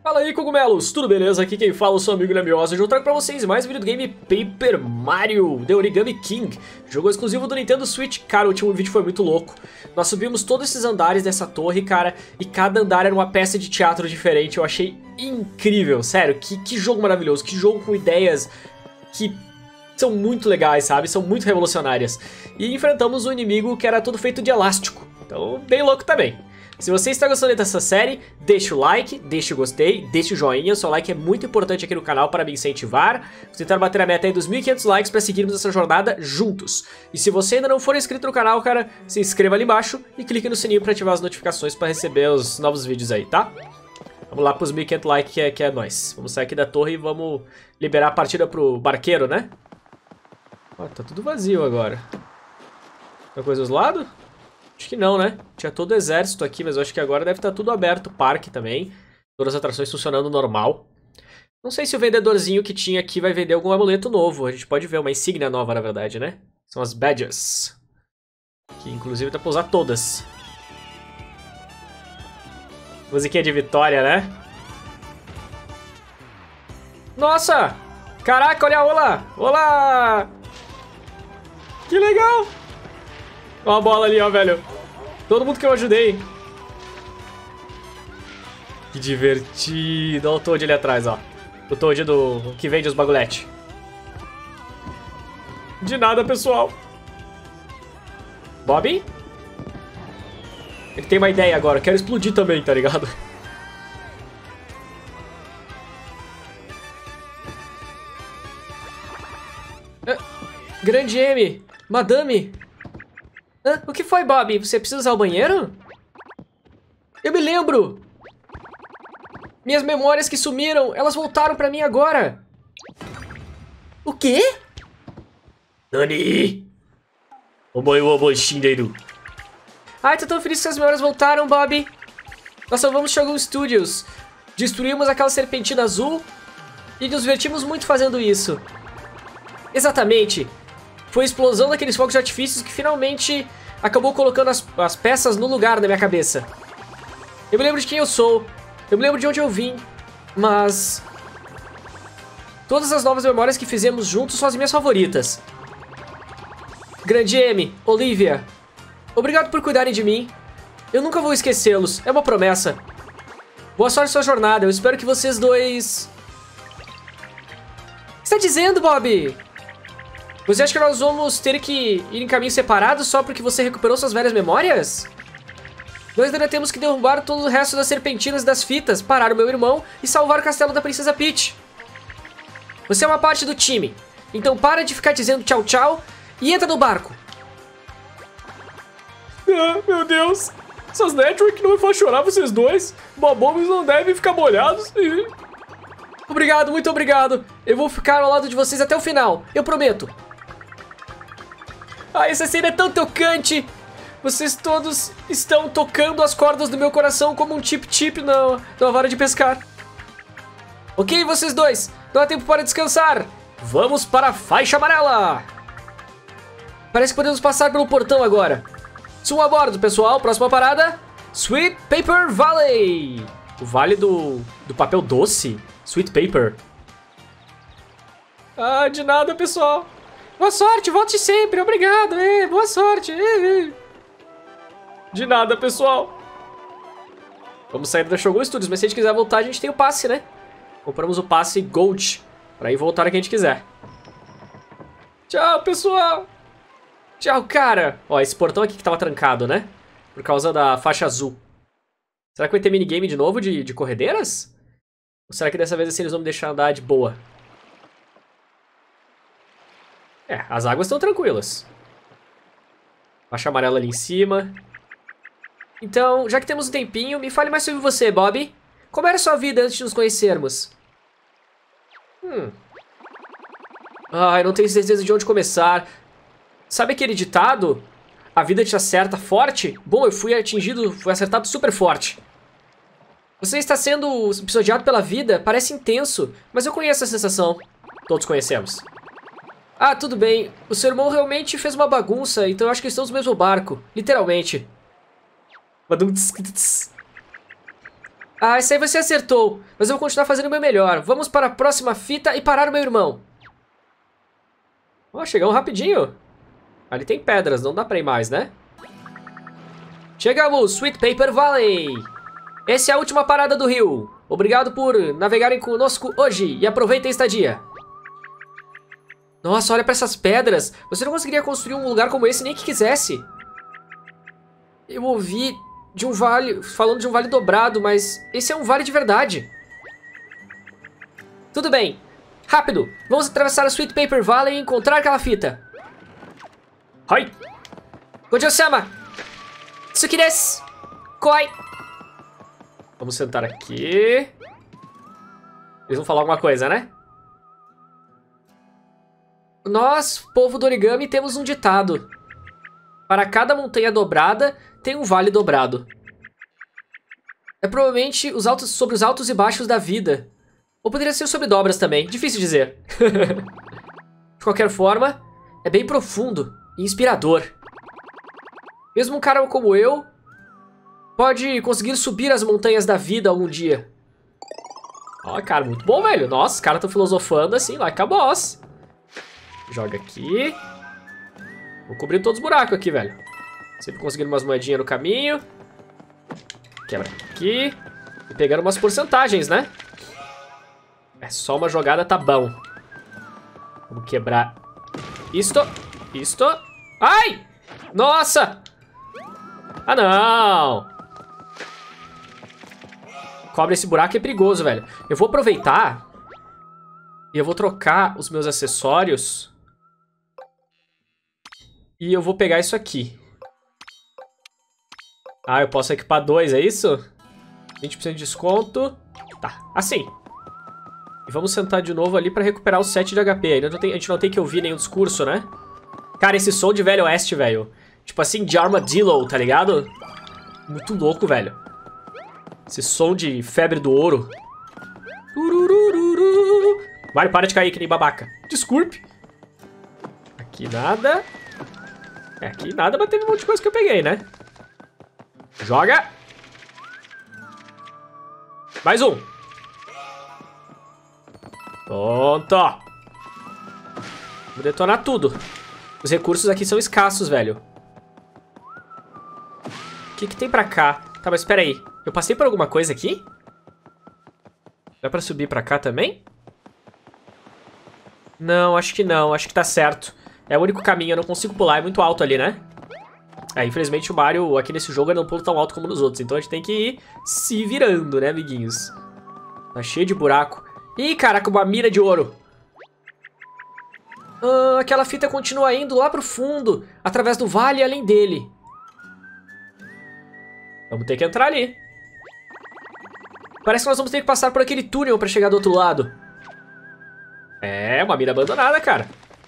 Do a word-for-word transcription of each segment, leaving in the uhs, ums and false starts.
Fala aí, cogumelos! Tudo beleza? Aqui quem fala é o seu amigo Lemiosa. Hoje eu trago pra vocês mais um vídeo do game Paper Mario The Origami King, jogo exclusivo do Nintendo Switch. Cara, o último vídeo foi muito louco. Nós subimos todos esses andares dessa torre, cara, e cada andar era uma peça de teatro diferente. Eu achei incrível, sério, que, que jogo maravilhoso, que jogo com ideias que são muito legais, sabe? São muito revolucionárias. E enfrentamos um inimigo que era todo feito de elástico, então bem louco também. Se você está gostando dessa série, deixa o like, deixa o gostei, deixa o joinha. O seu like é muito importante aqui no canal para me incentivar. Vou tentar bater a meta aí dos mil e quinhentos likes para seguirmos essa jornada juntos. E se você ainda não for inscrito no canal, cara, se inscreva ali embaixo e clique no sininho para ativar as notificações para receber os novos vídeos aí, tá? Vamos lá para os mil e quinhentos likes que é, que é nóis. Vamos sair aqui da torre e vamos liberar a partida pro barqueiro, né? Ó, tá tudo vazio agora. Tem coisa dos lados? Acho que não, né? Tinha todo o exército aqui, mas eu acho que agora deve estar tudo aberto. O parque também. Todas as atrações funcionando normal. Não sei se o vendedorzinho que tinha aqui vai vender algum amuleto novo. A gente pode ver uma insígnia nova, na verdade, né? São as badges. Que inclusive dá pra usar todas. Musiquinha de vitória, né? Nossa! Caraca, olha a Ola! Olá! Que legal! Ó a bola ali, ó, velho. Todo mundo que eu ajudei. Que divertido. Olha o Toad ali atrás, ó. O Toad do que vende os bagulhete. De nada, pessoal. Bob? Ele tem uma ideia agora. Quero explodir também, tá ligado? Ah, Grande M. Madame. Hã? O que foi, Bob? Você precisa usar o banheiro? Eu me lembro! Minhas memórias que sumiram, elas voltaram pra mim agora! O quê? Nani! Ai, tô tão feliz que as memórias voltaram, Bob! Nós salvamos Shogun Studios, destruímos aquela serpentina azul e nos divertimos muito fazendo isso. Exatamente! Foi a explosão daqueles fogos de artifícios que finalmente acabou colocando as, as peças no lugar na minha cabeça. Eu me lembro de quem eu sou, eu me lembro de onde eu vim, mas todas as novas memórias que fizemos juntos são as minhas favoritas. Grande M, Olivia, obrigado por cuidarem de mim. Eu nunca vou esquecê-los, é uma promessa. Boa sorte na sua jornada, eu espero que vocês dois... O que você tá dizendo, Bob? Você acha que nós vamos ter que ir em caminhos separados só porque você recuperou suas velhas memórias? Nós ainda temos que derrubar todo o resto das serpentinas e das fitas, parar o meu irmão e salvar o castelo da Princesa Peach. Você é uma parte do time, então para de ficar dizendo tchau tchau e entra no barco. Ah, meu Deus. Essas network não me faz chorar vocês dois. Bobobos não devem ficar molhados. Obrigado, muito obrigado. Eu vou ficar ao lado de vocês até o final, eu prometo. Ah, essa cena é tão tocante. Vocês todos estão tocando as cordas do meu coração como um tip-tip na, na vara de pescar. Ok, vocês dois, não há tempo para descansar. Vamos para a faixa amarela. Parece que podemos passar pelo portão agora. Suam a bordo, pessoal. Próxima parada, Sweet Paper Valley. O vale do, do papel doce. Sweet Paper. Ah, de nada, pessoal. Boa sorte, volte sempre, obrigado, é, boa sorte. É, é. De nada, pessoal. Vamos sair da Shogun Studios, mas se a gente quiser voltar, a gente tem o passe, né? Compramos o passe Gold, pra ir voltar a quem a gente quiser. Tchau, pessoal. Tchau, cara. Ó, esse portão aqui que tava trancado, né? Por causa da faixa azul. Será que vai ter minigame de novo de, de corredeiras? Ou será que dessa vez assim, eles vão me deixar andar de boa? É, as águas estão tranquilas. Faixa amarela ali em cima. Então, já que temos um tempinho, me fale mais sobre você, Bob. Como era a sua vida antes de nos conhecermos? Hum. Ai, não tenho certeza de onde começar. Sabe aquele ditado? A vida te acerta forte? Bom, eu fui atingido, fui acertado super forte. Você está sendo episodiado pela vida? Parece intenso, mas eu conheço a sensação. Todos conhecemos. Ah, tudo bem. O seu irmão realmente fez uma bagunça, então eu acho que estamos no mesmo barco. Literalmente. Ah, esse aí você acertou. Mas eu vou continuar fazendo o meu melhor. Vamos para a próxima fita e parar o meu irmão. Ó, oh, chegamos rapidinho. Ali tem pedras, não dá pra ir mais, né? Chegamos, Sweet Paper Valley. Essa é a última parada do rio. Obrigado por navegarem conosco hoje e aproveitem a estadia. Nossa, olha pra essas pedras. Você não conseguiria construir um lugar como esse nem que quisesse. Eu ouvi de um vale, falando de um vale dobrado, mas esse é um vale de verdade. Tudo bem. Rápido, vamos atravessar a Sweet Paper Valley e encontrar aquela fita. Hai! Gojo-sama! Tsuki desu! Koi! Vamos sentar aqui. Eles vão falar alguma coisa, né? Nós, povo do origami, temos um ditado. Para cada montanha dobrada, tem um vale dobrado. É provavelmente os altos, sobre os altos e baixos da vida. Ou poderia ser sobre dobras também, difícil dizer. De qualquer forma, é bem profundo e inspirador. Mesmo um cara como eu pode conseguir subir as montanhas da vida algum dia. Ó, cara, muito bom, velho. Nossa, os caras estão filosofando assim, like a boss. Joga aqui. Vou cobrir todos os buracos aqui, velho. Sempre conseguindo umas moedinhas no caminho. Quebra aqui. E pegando umas porcentagens, né? É só uma jogada, tá bom. Vamos quebrar isto. Isto. Ai! Nossa! Ah, não! Cobre esse buraco, é perigoso, velho. Eu vou aproveitar e eu vou trocar os meus acessórios. E eu vou pegar isso aqui. Ah, eu posso equipar dois, é isso? vinte por cento de desconto. Tá, assim. E vamos sentar de novo ali pra recuperar o sete de H P. Ainda não tem, a gente não tem que ouvir nenhum discurso, né? Cara, esse som de Velho Oeste, velho. Tipo assim, de Armadillo, tá ligado? Muito louco, velho. Esse som de febre do ouro. Mario, para de cair, que nem babaca. Desculpe. Aqui nada. É, aqui nada, mas teve um monte de coisa que eu peguei, né? Joga. Mais um. Pronto. Vou detonar tudo. Os recursos aqui são escassos, velho. O que que tem pra cá? Tá, mas espera aí. Eu passei por alguma coisa aqui? Dá pra subir pra cá também? Não, acho que não. Acho que tá certo. É o único caminho. Eu não consigo pular. É muito alto ali, né? É, infelizmente o Mario aqui nesse jogo não pula tão alto como nos outros. Então a gente tem que ir se virando, né, amiguinhos? Tá cheio de buraco. Ih, caraca, uma mira de ouro. Ah, aquela fita continua indo lá pro fundo, através do vale e além dele. Vamos ter que entrar ali. Parece que nós vamos ter que passar por aquele túnel pra chegar do outro lado. É, uma mira abandonada, cara.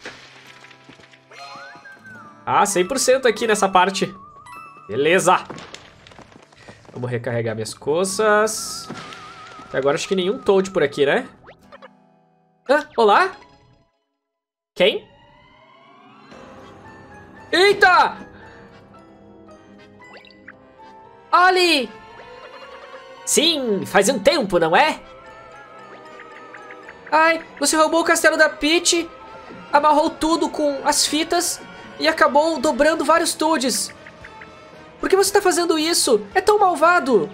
Ah, cem por cento aqui nessa parte. Beleza. Vamos recarregar minhas coisas. Até agora acho que nenhum Toad por aqui, né? Ah, olá? Quem? Eita! Olhe! Sim, faz um tempo, não é? Ai, você roubou o castelo da Peach, amarrou tudo com as fitas e acabou dobrando vários Toads. Por que você tá fazendo isso? É tão malvado!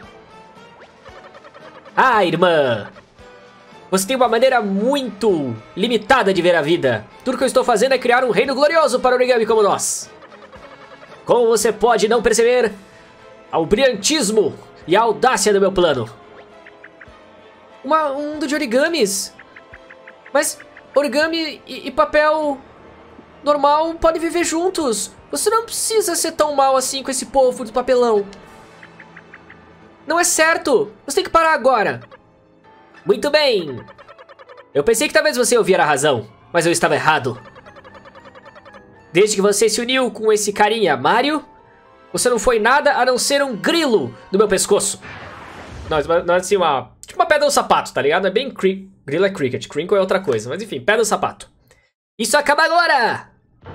Ah, irmã! Você tem uma maneira muito limitada de ver a vida. Tudo que eu estou fazendo é criar um reino glorioso para origami como nós. Como você pode não perceber ao brilhantismo e a audácia do meu plano? Uma, um mundo de origamis? Mas origami e, e papel normal podem viver juntos. Você não precisa ser tão mal assim com esse povo do papelão. Não é certo. Você tem que parar agora. Muito bem. Eu pensei que talvez você ouvisse a razão, mas eu estava errado. Desde que você se uniu com esse carinha, Mario, você não foi nada a não ser um grilo no meu pescoço. Não, não é assim uma... Tipo uma pedra no sapato, tá ligado? É bem... Cri... Grilo é cricket, crinkle é outra coisa. Mas enfim, pedra no sapato. Isso acaba agora!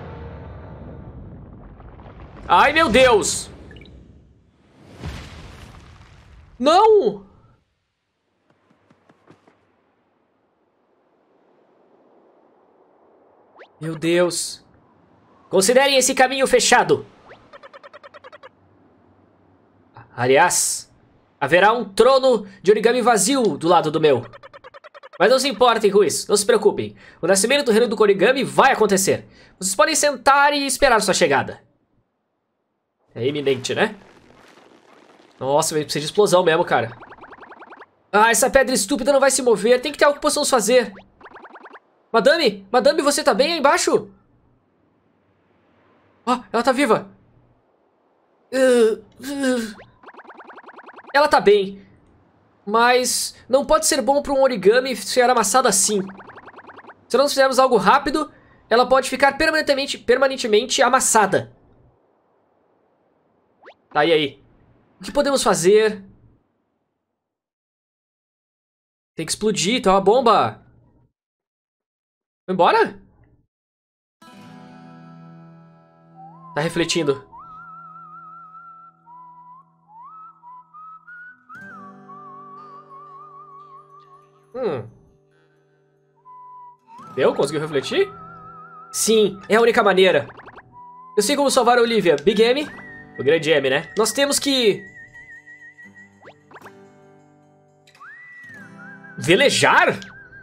Ai, meu Deus! Não! Meu Deus. Considerem esse caminho fechado. Aliás, haverá um trono de origami vazio do lado do meu. Mas não se importem com isso, não se preocupem. O nascimento do reino do origami vai acontecer. Vocês podem sentar e esperar sua chegada. É iminente, né? Nossa, vai precisar de explosão mesmo, cara. Ah, essa pedra estúpida não vai se mover. Tem que ter algo que possamos fazer. Madame, Madame, você tá bem aí embaixo? Ah, ela tá viva. Uh, uh. Ela tá bem. Mas não pode ser bom para um origami ser amassado assim. Se não fizermos algo rápido, ela pode ficar permanentemente, permanentemente amassada. Tá, e aí? O que podemos fazer? Tem que explodir, tá uma bomba. Vai embora? Tá refletindo. Hum. Deu? Conseguiu refletir? Sim, é a única maneira. Eu sei como salvar a Olivia. Big M? O grande M, né? Nós temos que... Velejar?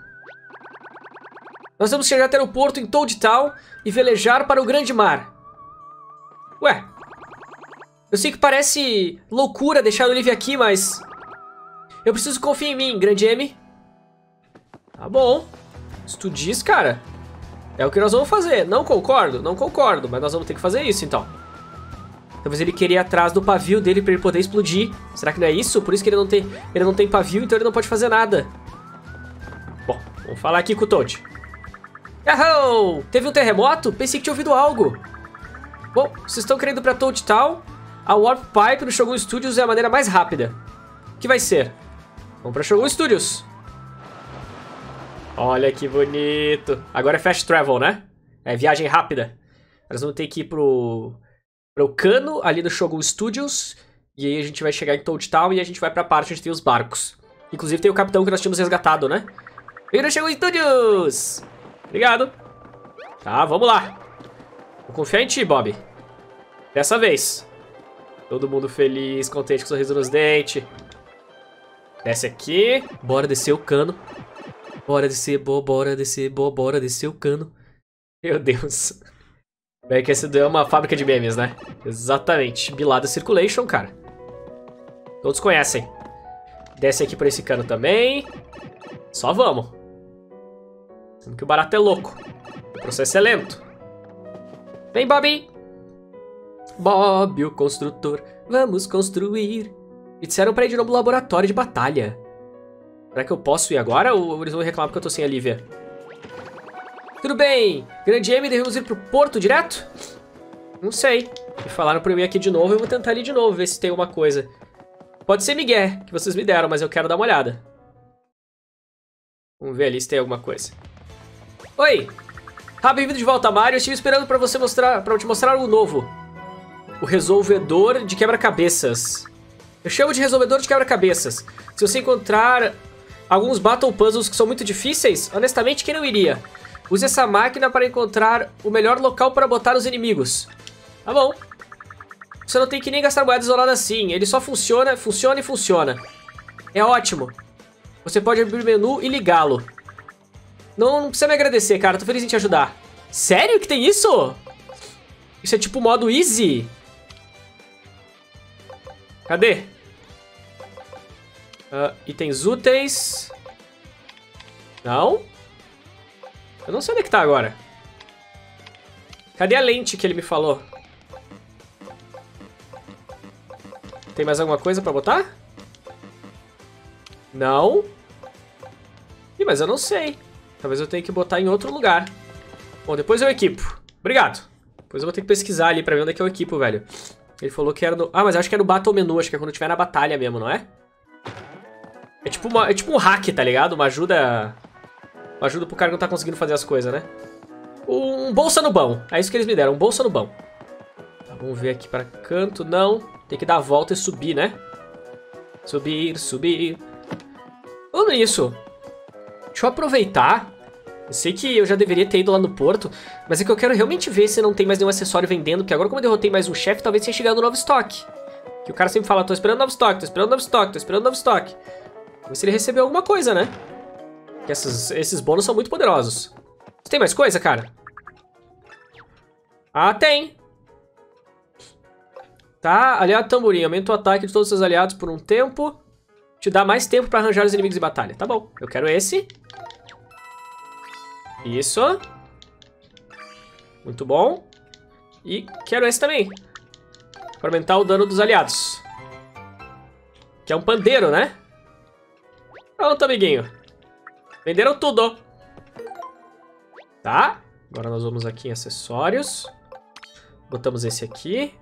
Nós vamos chegar até o porto em Toad Town e velejar para o grande mar. Ué. Eu sei que parece loucura deixar a Olivia aqui, mas... Eu preciso confiar em mim, grande M. Tá bom. Se tu diz, cara, é o que nós vamos fazer. Não concordo, não concordo, mas nós vamos ter que fazer isso, então. Talvez ele queria ir atrás do pavio dele pra ele poder explodir. Será que não é isso? Por isso que ele não tem, ele não tem pavio, então ele não pode fazer nada. Bom, vamos falar aqui com o Toad. Yahoo! Teve um terremoto? Pensei que tinha ouvido algo. Bom, vocês estão querendo ir pra Toad Town? A Warp Pipe no Shogun Studios é a maneira mais rápida. O que vai ser? Vamos pra Shogun Studios. Olha que bonito. Agora é fast travel, né? É viagem rápida. Nós vamos ter que ir pro... pro cano ali do Shogun Studios. E aí a gente vai chegar em Toad Town e a gente vai pra parte onde tem os barcos. Inclusive tem o capitão que nós tínhamos resgatado, né? Vem no Shogun Studios! Obrigado. Tá, vamos lá. Vou confiar em ti, Bob. Dessa vez. Todo mundo feliz, contente com sorriso nos dentes. Desce aqui. Bora descer o cano. Bora descer, bo, bora descer, bo, bora descer o cano. Meu Deus. É que esse é uma fábrica de memes, né? Exatamente. Bilada Circulation, cara. Todos conhecem. Desce aqui por esse cano também. Só vamos. Sendo que o barato é louco. O processo é lento. Vem, Bobby. Bob, o construtor. Vamos construir. E disseram pra ir de novo no laboratório de batalha. Será que eu posso ir agora ou eles vão reclamar porque eu tô sem a Lívia? Tudo bem. Grande M, devemos ir pro porto direto? Não sei. Me falaram pra eu ir aqui de novo, eu vou tentar ir de novo, ver se tem alguma coisa. Pode ser Miguel, que vocês me deram, mas eu quero dar uma olhada. Vamos ver ali se tem alguma coisa. Oi! Ah, bem-vindo de volta, Mario. Eu estive esperando pra você mostrar, pra eu te mostrar algo novo. O resolvedor de quebra-cabeças. Eu chamo de resolvedor de quebra-cabeças. Se você encontrar alguns Battle Puzzles que são muito difíceis, honestamente, quem não iria? Use essa máquina para encontrar o melhor local para botar os inimigos. Tá bom. Você não tem que nem gastar moedas ou nada assim. Ele só funciona, funciona e funciona. É ótimo. Você pode abrir o menu e ligá-lo. Não, não precisa me agradecer, cara. Tô feliz em te ajudar. Sério que tem isso? Isso é tipo modo easy? Cadê? Uh, itens úteis. Não? Eu não sei onde é que tá agora. Cadê a lente que ele me falou? Tem mais alguma coisa pra botar? Não. Ih, mas eu não sei. Talvez eu tenha que botar em outro lugar. Bom, depois eu equipo. Obrigado. Depois eu vou ter que pesquisar ali pra ver onde é que eu equipo, velho. Ele falou que era no... Ah, mas acho que é no Battle Menu. Acho que é quando tiver na batalha mesmo, não é? É tipo, uma... é tipo um hack, tá ligado? Uma ajuda... Uma ajuda pro cara que não tá conseguindo fazer as coisas, né? Um bolsa no bão. É isso que eles me deram. Um bolsa no bão. Tá, vamos ver aqui pra canto. Não. Tem que dar a volta e subir, né? Subir, subir. Falando nisso, deixa eu aproveitar Eu sei que eu já deveria ter ido lá no porto, mas é que eu quero realmente ver se não tem mais nenhum acessório vendendo, porque agora como eu derrotei mais um chefe, talvez tenha chegado um novo estoque. Que o cara sempre fala, tô esperando novo estoque, tô esperando novo estoque, tô esperando novo estoque. Vamos ver se ele recebeu alguma coisa, né? Porque esses, esses bônus são muito poderosos. Tem mais coisa, cara? Ah, tem. Tá, aliado tamborim, aumenta o ataque de todos os seus aliados por um tempo. Te dá mais tempo pra arranjar os inimigos em batalha. Tá bom, eu quero esse. Isso. Muito bom. E quero esse também. Para aumentar o dano dos aliados. Que é um pandeiro, né? Pronto, amiguinho. Venderam tudo. Tá. Agora nós vamos aqui em acessórios. Botamos esse aqui.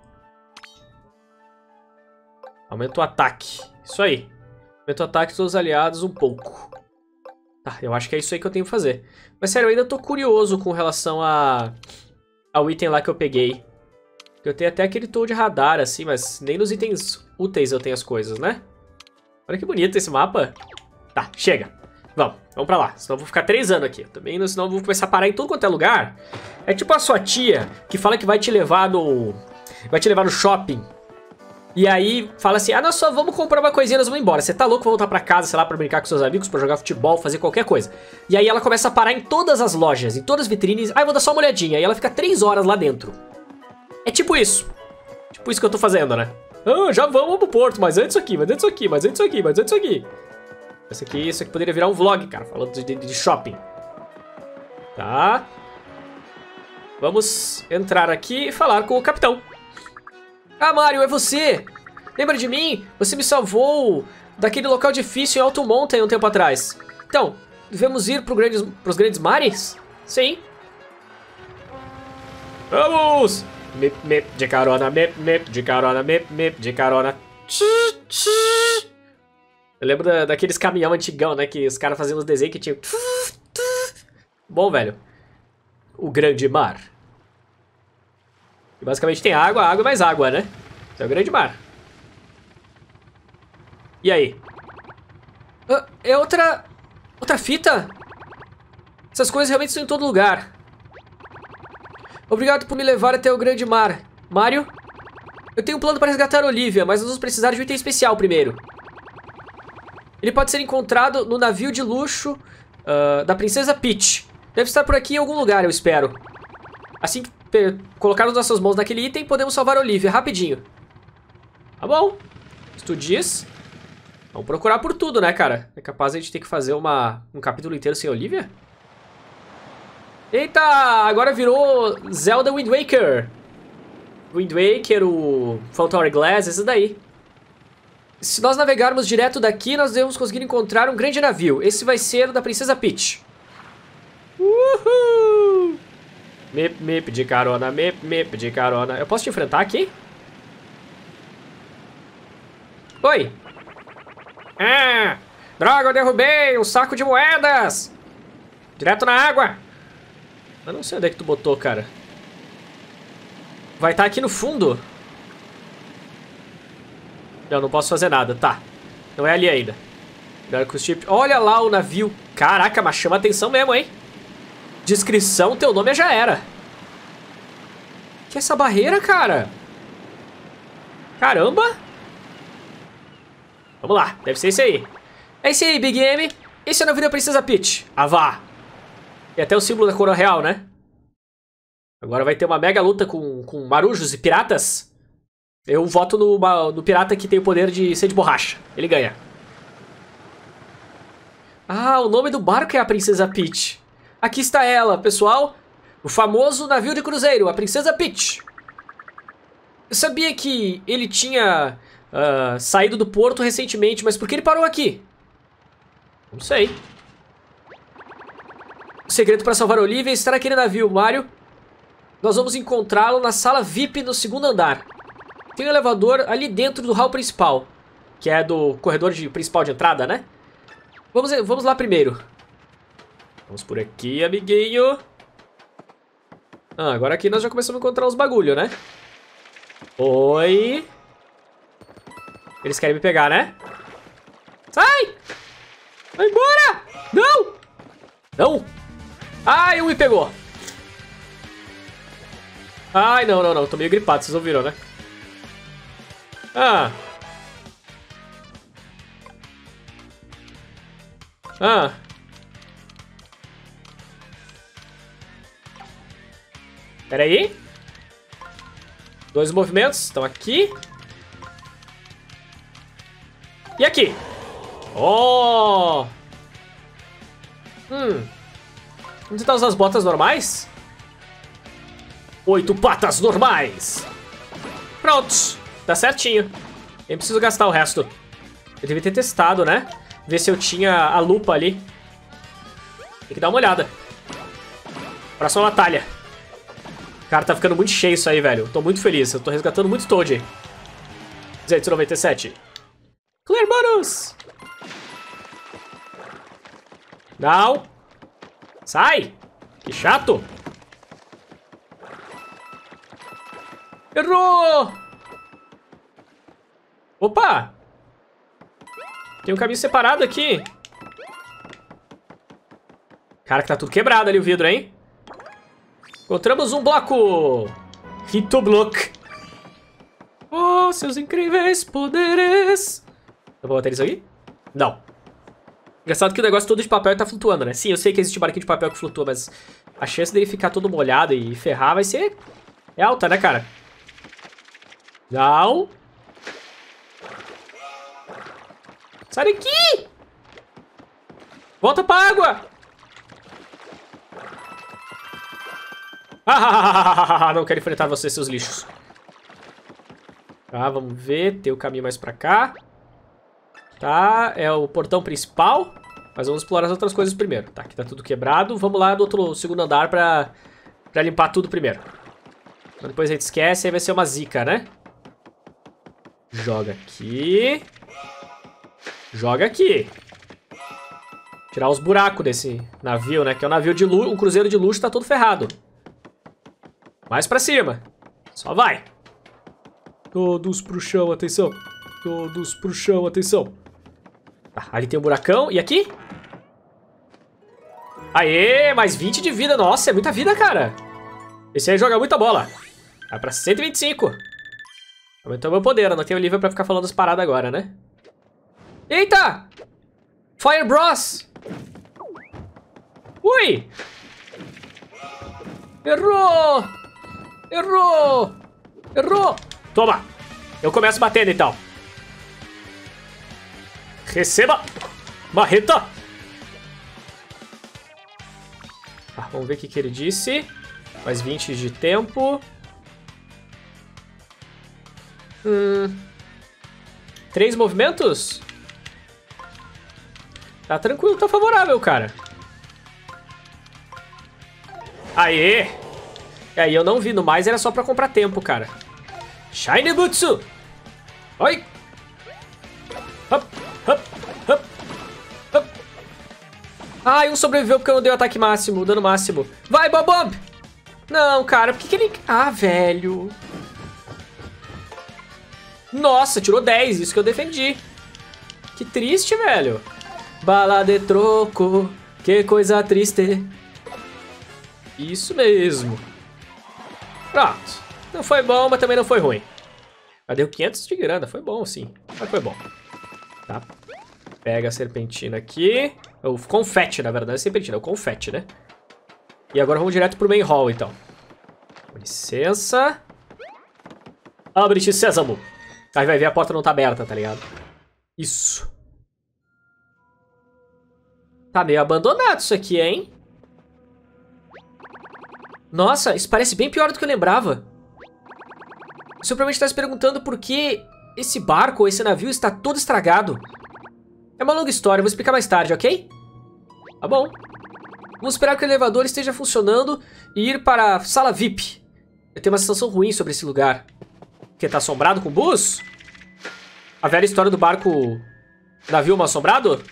Aumenta o ataque. Isso aí. Aumenta o ataque dos aliados um pouco. Tá, eu acho que é isso aí que eu tenho que fazer. Mas sério, eu ainda tô curioso com relação a... ao item lá que eu peguei. Eu tenho até aquele tool de radar, assim, mas nem nos itens úteis eu tenho as coisas, né? Olha que bonito esse mapa. Tá, chega. Vamos, vamos pra lá. Senão eu vou ficar três anos aqui. Também, senão eu vou começar a parar em tudo quanto é lugar. É tipo a sua tia que fala que vai te levar no... vai te levar no shopping. E aí fala assim, ah, nós só vamos comprar uma coisinha, nós vamos embora. Você tá louco, vou voltar pra casa, sei lá, pra brincar com seus amigos, pra jogar futebol, fazer qualquer coisa. E aí ela começa a parar em todas as lojas, em todas as vitrines. Ah, eu vou dar só uma olhadinha. E ela fica três horas lá dentro. É tipo isso. Tipo isso que eu tô fazendo, né? Ah, já vamos pro porto, mas antes aqui, mas antes aqui, mas antes aqui, mas antes aqui. Isso aqui, isso aqui poderia virar um vlog, cara, falando de, de, de shopping. Tá. Vamos entrar aqui e falar com o capitão. Ah, Mario, é você! Lembra de mim? Você me salvou daquele local difícil em Alto Mountain um tempo atrás. Então, devemos ir pro grandes, pros grandes mares? Sim. Vamos! Mip, mip, de carona, mip, mip, de carona, mip, mip, de carona. Eu lembro da, daqueles caminhão antigão, né? Que os caras faziam os desenhos que tinham... Bom, velho. O grande mar. E basicamente tem água, água e mais água, né? Esse é o grande mar. E aí? Uh, é outra... outra fita? Essas coisas realmente estão em todo lugar. Obrigado por me levar até o grande mar. Mario? Eu tenho um plano para resgatar a Olivia, mas nós vamos precisar de um item especial primeiro. Ele pode ser encontrado no navio de luxo uh, da Princesa Peach. Deve estar por aqui em algum lugar, eu espero. Assim que colocarmos nossas mãos naquele item, podemos salvar a Olivia rapidinho. Tá bom. Se tu diz. Vamos procurar por tudo, né, cara? É capaz de a gente ter que fazer uma, um capítulo inteiro sem a Olivia? Eita! Agora virou Zelda Wind Waker. Wind Waker, o Phantom Hourglass, esse daí. Se nós navegarmos direto daqui, nós devemos conseguir encontrar um grande navio. Esse vai ser o da Princesa Peach. Uhul! Mip, mip de carona, mip, mip de carona. Eu posso te enfrentar aqui? Oi! Ah! Droga, eu derrubei um saco de moedas! Direto na água! Eu não sei onde é que tu botou, cara. Vai estar aqui no fundo? Não, não posso fazer nada, tá. Não é ali ainda. Olha lá o navio. Caraca, mas chama atenção mesmo, hein? Descrição, teu nome já era. Que é essa barreira, cara? Caramba. Vamos lá, deve ser esse aí. É esse aí, Big M. Esse é o navio da Princesa Peach. Ah, vá. E até o símbolo da coroa real, né? Agora vai ter uma mega luta com, com marujos e piratas. Eu voto no, no pirata que tem o poder de ser de borracha. Ele ganha. Ah, o nome do barco é a Princesa Peach. Aqui está ela, pessoal. O famoso navio de cruzeiro, a Princesa Peach. Eu sabia que ele tinha uh, saído do porto recentemente, mas por que ele parou aqui? Não sei. O segredo para salvar a Olivia é estar aqui no navio, Mario. Nós vamos encontrá-lo na sala V I P no segundo andar. Tem um elevador ali dentro do hall principal, que é do corredor de, principal de entrada, né? Vamos, vamos lá primeiro. Vamos por aqui, amiguinho. Ah, agora aqui nós já começamos a encontrar uns bagulho, né? Oi. Eles querem me pegar, né? Sai! Vai embora! Não! Não! Ai, um me pegou. Ai, não, não, não. Tô meio gripado, vocês ouviram, né? Ah. Ah. Pera aí. Dois movimentos. Estão aqui. E aqui. Oh. Hum. Vamos tentar usar as botas normais? Oito patas normais. Pronto. Tá certinho. Nem preciso gastar o resto. Eu devia ter testado, né? Ver se eu tinha a lupa ali. Tem que dar uma olhada. Próxima batalha. Cara, tá ficando muito cheio isso aí, velho. Tô muito feliz. Eu tô resgatando muito Toad. duzentos e noventa e sete. Clear bonus! Não. Sai. Que chato. Errou! Opa! Tem um caminho separado aqui. Cara, que tá tudo quebrado ali o vidro, hein? Encontramos um bloco. Hitoblock. Oh, seus incríveis poderes. Eu vou botar isso aqui? Não. Engraçado que o negócio todo de papel tá flutuando, né? Sim, eu sei que existe barquinho de papel que flutua, mas a chance dele ficar todo molhado e ferrar vai ser... é alta, né, cara? Não. Sai daqui! Volta pra água! Ah, não quero enfrentar você, seus lixos. Tá, vamos ver. Tem o caminho mais pra cá. Tá, é o portão principal. Mas vamos explorar as outras coisas primeiro. Tá, aqui tá tudo quebrado. Vamos lá no outro segundo andar pra, pra limpar tudo primeiro. Mas depois a gente esquece, aí vai ser uma zica, né? Joga aqui. Joga aqui. Tirar os buracos desse navio, né? Que é um navio de luxo, um cruzeiro de luxo, tá todo ferrado. Mais pra cima. Só vai. Todos pro chão, atenção. Todos pro chão, atenção. Tá, ali tem um buracão. E aqui? Aê, mais vinte de vida. Nossa, é muita vida, cara. Esse aí joga muita bola. Vai pra cento e vinte e cinco. Aumentou meu poder. Eu não tenho livro pra ficar falando as paradas agora, né? Eita! Fire Bros! Ui! Errou! Errou! Errou! Toma! Eu começo batendo, então. Receba! Marreta! Tá, vamos ver o que, que ele disse. Mais vinte de tempo. Hum... Três movimentos? Tá tranquilo, tá favorável, cara. Aê! E aí eu não vi, no mais era só pra comprar tempo, cara. Shiny Butsu! Oi! Hop, hop, hop, hop. Ai, um sobreviveu porque eu não dei o ataque máximo, o dano máximo. Vai, Bob! Não, cara, por que, que ele... Ah, velho. Nossa, tirou dez, isso que eu defendi. Que triste, velho. Bala de troco, que coisa triste. Isso mesmo. Pronto. Não foi bom, mas também não foi ruim. Mas deu quinhentos de grana, foi bom sim. Mas foi bom. Tá. Pega a serpentina aqui. O confete, na verdade, é serpentina, é o confete, né? E agora vamos direto pro main hall, então. Com licença. Abre-te, sésamo. Aí vai ver, a porta não tá aberta, tá ligado? Isso. Tá meio abandonado isso aqui, hein? Nossa, isso parece bem pior do que eu lembrava. Você provavelmente está se perguntando por que esse barco ou esse navio está todo estragado. É uma longa história, eu vou explicar mais tarde, ok? Tá bom. Vamos esperar que o elevador esteja funcionando e ir para a sala V I P. Eu tenho uma sensação ruim sobre esse lugar. Que tá assombrado com bus? A velha história do barco navio mal assombrado?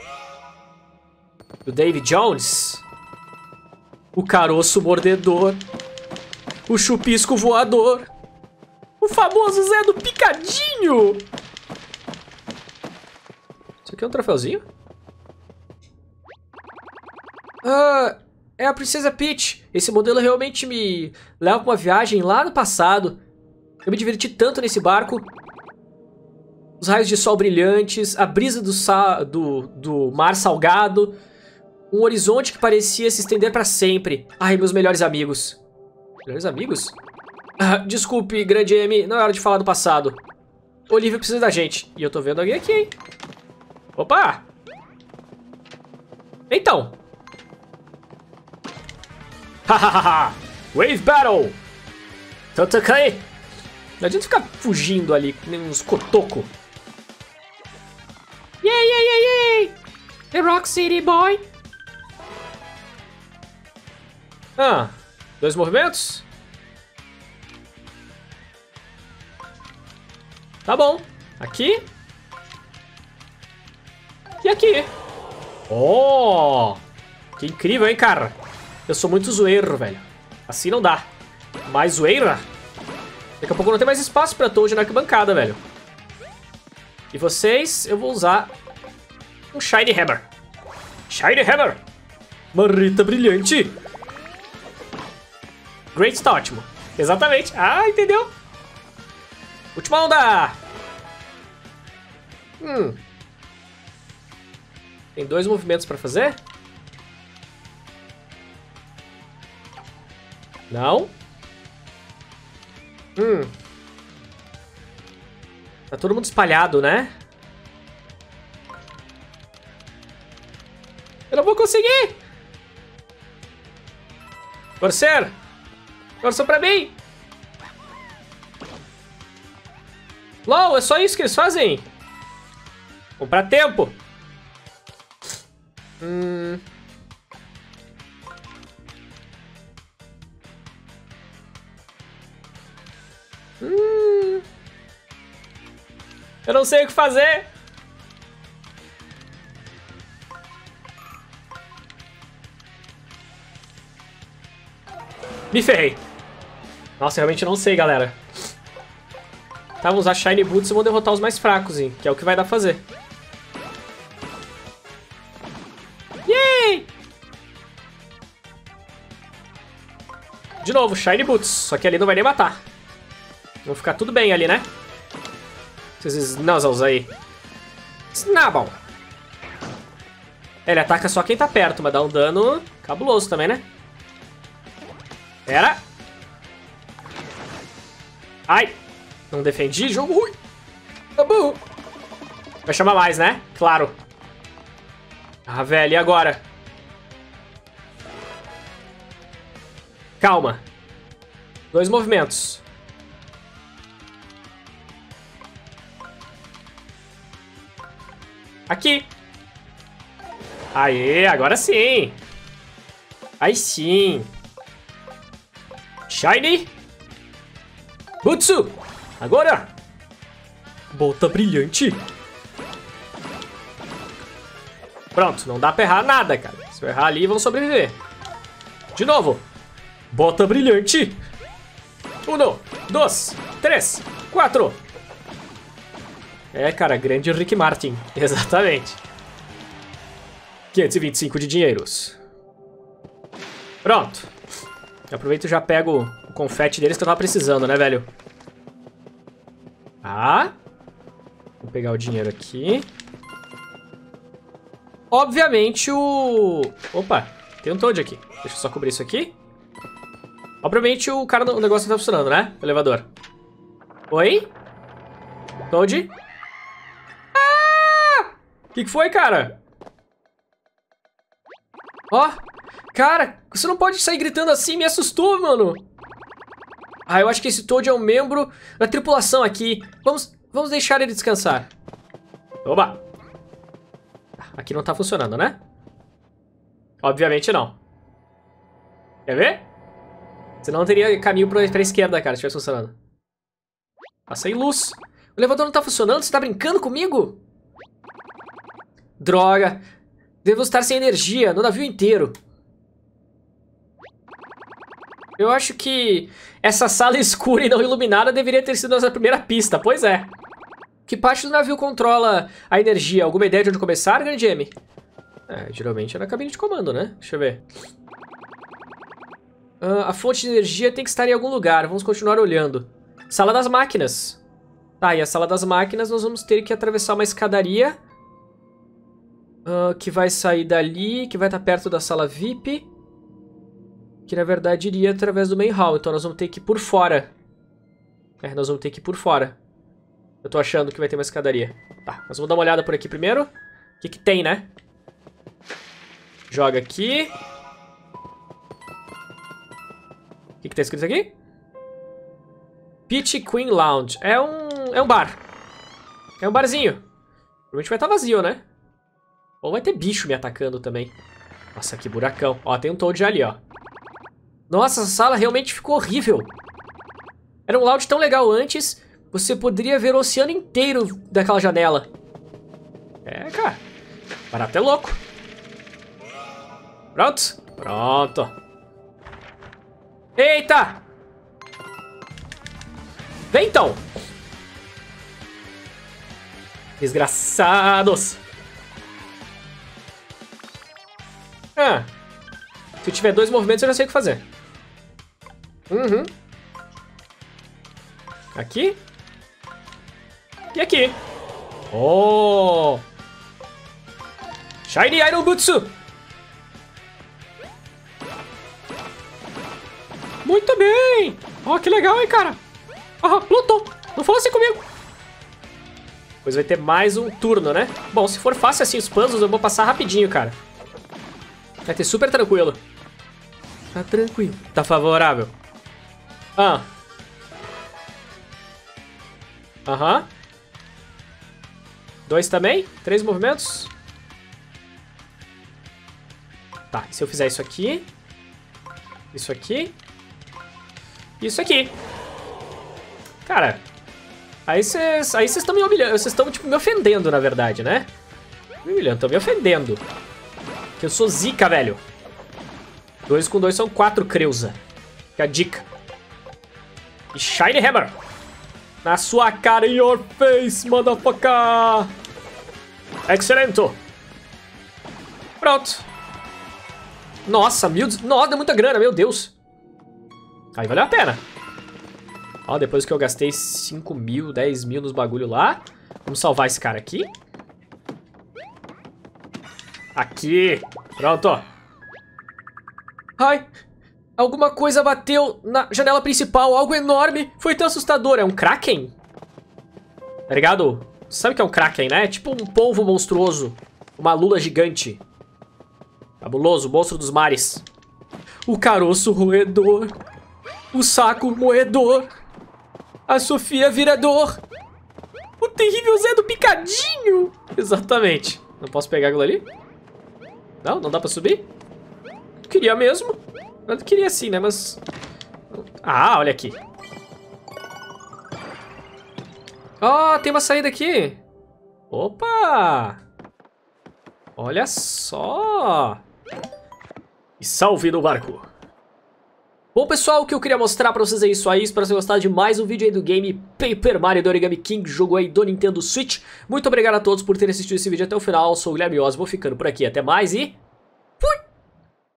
Do Davy Jones? O caroço mordedor. O chupisco voador. O famoso Zé do Picadinho. Isso aqui é um troféuzinho? Ah, é a Princesa Peach. Esse modelo realmente me leva pra uma viagem lá no passado. Eu me diverti tanto nesse barco. Os raios de sol brilhantes, a brisa do, sa do, do mar salgado, um horizonte que parecia se estender pra sempre. Ai, meus melhores amigos. Melhores amigos? Ah, desculpe, grande M, não é hora de falar do passado. Olivia precisa da gente. E eu tô vendo alguém aqui, hein? Opa! Então. Hahaha! Wave Battle! Totokai! Não adianta ficar fugindo ali, que nem uns cotoco. Yay, yay, yay, yay! The Rock City Boy! Ah, dois movimentos? Tá bom. Aqui. E aqui. Oh! Que incrível, hein, cara? Eu sou muito zoeiro, velho. Assim não dá. Mais zoeira? Daqui a pouco não tem mais espaço pra Toad na arquibancada, velho. E vocês, eu vou usar um Shiny Hammer. Shiny Hammer! Marreta brilhante! Great tá ótimo. Exatamente. Ah, entendeu? Última onda! Hum. Tem dois movimentos pra fazer? Não? Hum. Tá todo mundo espalhado, né? Eu não vou conseguir! Corsair! Torçam pra mim! LOL, é só isso que eles fazem? Comprar tempo! Hum... Hum... Eu não sei o que fazer! Me ferrei! Nossa, eu realmente não sei, galera. Tá, vamos usar Shiny Boots e vamos derrotar os mais fracos, hein? Que é o que vai dar pra fazer. Yay! De novo, Shiny Boots. Só que ali não vai nem matar. Vão ficar tudo bem ali, né? Esses Nuzzles aí. Snabble. Ele ataca só quem tá perto, mas dá um dano cabuloso também, né? Pera. Ai. Não defendi, jogo ruim. Tá bom. Vai chamar mais, né? Claro. Ah, velho, e agora? Calma. Dois movimentos. Aqui. Aê, agora sim. Aí sim. Shiny. Butsu. Agora. Bolta brilhante. Pronto, não dá pra errar nada, cara. Se eu errar ali, vão sobreviver. De novo. Bota brilhante. Um, dois, três, quatro. É, cara, grande Rick Martin. Exatamente. quinhentos e vinte e cinco de dinheiros. Pronto. Eu aproveito e já pego o confete deles que eu tava precisando, né, velho? Tá. Vou pegar o dinheiro aqui. Obviamente o... Opa, tem um Toad aqui. Deixa eu só cobrir isso aqui. Obviamente o cara, o negócio não tá funcionando, né? O elevador. Oi? Toad? Ah! O que que foi, cara? Ó. Cara, você não pode sair gritando assim, me assustou, mano. Ah, eu acho que esse Toad é um membro da tripulação aqui. Vamos, vamos deixar ele descansar. Oba. Aqui não tá funcionando, né? Obviamente não. Quer ver? Você não teria caminho pra, pra esquerda, cara, se estivesse funcionando. Tá sem luz. O elevador não tá funcionando? Você tá brincando comigo? Droga. Devo estar sem energia no navio inteiro. Eu acho que essa sala escura e não iluminada deveria ter sido nossa primeira pista. Pois é. Que parte do navio controla a energia? Alguma ideia de onde começar, grande M? É, geralmente é na cabine de comando, né? Deixa eu ver. Uh, a fonte de energia tem que estar em algum lugar. Vamos continuar olhando. Sala das máquinas. Tá, e a sala das máquinas nós vamos ter que atravessar uma escadaria. Uh, que vai sair dali, que vai estar perto da sala V I P. Que na verdade iria através do main hall. Então nós vamos ter que ir por fora. É, nós vamos ter que ir por fora. Eu tô achando que vai ter uma escadaria. Tá, nós vamos dar uma olhada por aqui primeiro. O que que tem, né? Joga aqui. O que que tá escrito aqui? Peach Queen Lounge. É um, é um bar. É um barzinho. Provavelmente vai estar vazio, né? Ou vai ter bicho me atacando também. Nossa, que buracão. Ó, tem um Toad ali, ó. Nossa, essa sala realmente ficou horrível. Era um lounge tão legal antes. Você poderia ver o oceano inteiro daquela janela. É, cara. Barato é louco. Pronto? Pronto. Eita! Vem então! Desgraçados! Ah. Se eu tiver dois movimentos, eu já sei o que fazer. Uhum. Aqui. E aqui. Oh! Shiny Iron Butsu! Muito bem! Ó, oh, que legal, hein, cara? Ah, lutou! Não fala assim comigo! Depois vai ter mais um turno, né? Bom, se for fácil assim os puzzles, eu vou passar rapidinho, cara. Vai ter super tranquilo. Tá tranquilo. Tá favorável. Ah. Aham. Dois também? Três movimentos? Tá, e se eu fizer isso aqui? Isso aqui? Isso aqui. Cara, aí vocês aí vocês estão me humilhando. Vocês estão, tipo, me ofendendo, na verdade, né? Me humilhando, estão me ofendendo. Que eu sou zica, velho. Dois com dois são quatro, Creuza. Fica a dica. E Shiny Hammer. Na sua cara, in your face, motherfucker. Excelente. Pronto. Nossa, mil... Nossa, deu muita grana, meu Deus. Aí valeu a pena. Ó, depois que eu gastei cinco mil, dez mil nos bagulho lá. Vamos salvar esse cara aqui. Aqui. Pronto. Ai. Alguma coisa bateu na janela principal. Algo enorme. Foi tão assustador. É um Kraken? Tá ligado? Sabe o que é um Kraken, né? É tipo um polvo monstruoso. Uma lula gigante. Cabuloso, monstro dos mares. O caroço roedor. O saco moedor. A Sofia virador. O terrível Zé do Picadinho. Exatamente. Não posso pegar aquilo ali? Não? Não dá pra subir? Eu queria mesmo. Eu queria sim, né? Mas... Ah, olha aqui. Ó, oh, tem uma saída aqui. Opa! Olha só. E salve no barco. Bom, pessoal, o que eu queria mostrar pra vocês é isso aí. Espero que vocês gostaram de mais um vídeo aí do game Paper Mario do Origami King, jogo aí do Nintendo Switch. Muito obrigado a todos por terem assistido esse vídeo até o final. Eu sou o Guilherme Oz, vou ficando por aqui. Até mais e... Fui!